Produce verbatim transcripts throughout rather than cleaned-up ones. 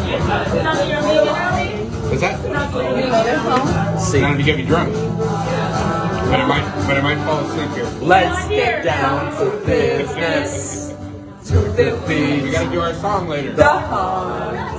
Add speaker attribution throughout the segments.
Speaker 1: What's that?
Speaker 2: You know this song?
Speaker 1: See. Not to get me drunk. But I might, but I might fall asleep here.
Speaker 3: Let's get down to business. To the beat.
Speaker 1: We gotta do our song later.
Speaker 3: The hearts.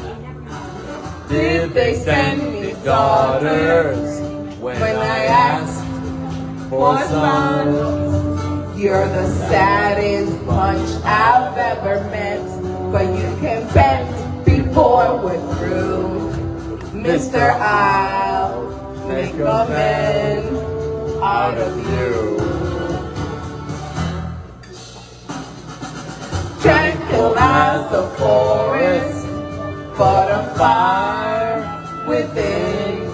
Speaker 3: Did they send me daughters when I asked for sons?
Speaker 2: You're the saddest bunch I've ever met, but you can bet before we're through, Mister I'll make a man out of you. Tranquil as the forest, but a fire within.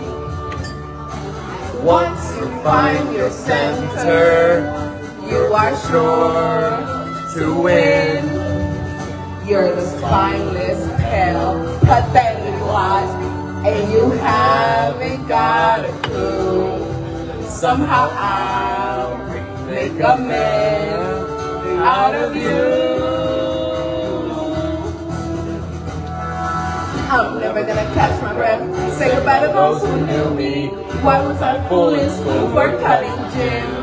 Speaker 2: Once you find your center, you are sure to win. You're the spineless, pale, pathetic lot, and you haven't got a clue. Somehow I'll make a man out of you. I'm never gonna catch my breath. Say goodbye to those who knew me. Why was I fool in school for cutting gym?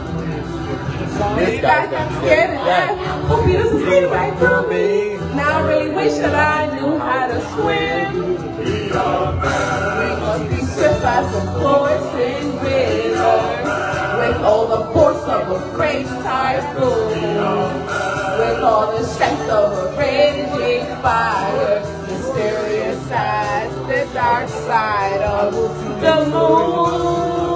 Speaker 2: This guy got scared of that. Hope he doesn't see right through me. Now I really wish that I knew how to swim. We must be swift as a coursing river, with all the force of a great typhoon, with all the strength of a raging fire, mysterious as the dark side of the moon.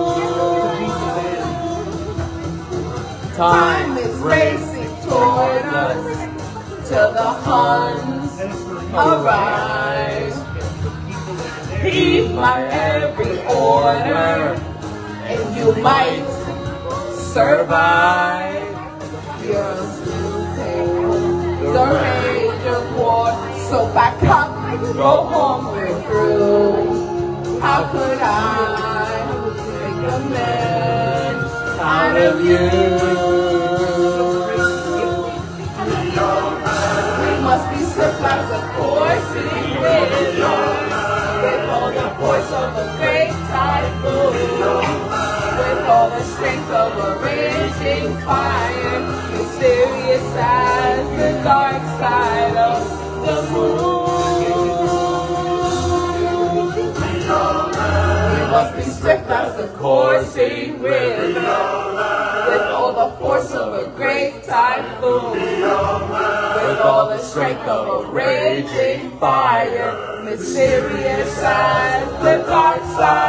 Speaker 2: Time is racing toward us till the Huns arise. Heed my every order, and you might survive. You're losing the rage of war, so back up, go home, we're through. How could I make a man out of you? We must be swift as a coursing river, with all the force of a great typhoon, with all the strength of a raging fire, mysterious as the dark side of the moon. We must be swift as the coursing river, with all the force of a great typhoon, with all the strength of a raging fire, mysterious as the dark side.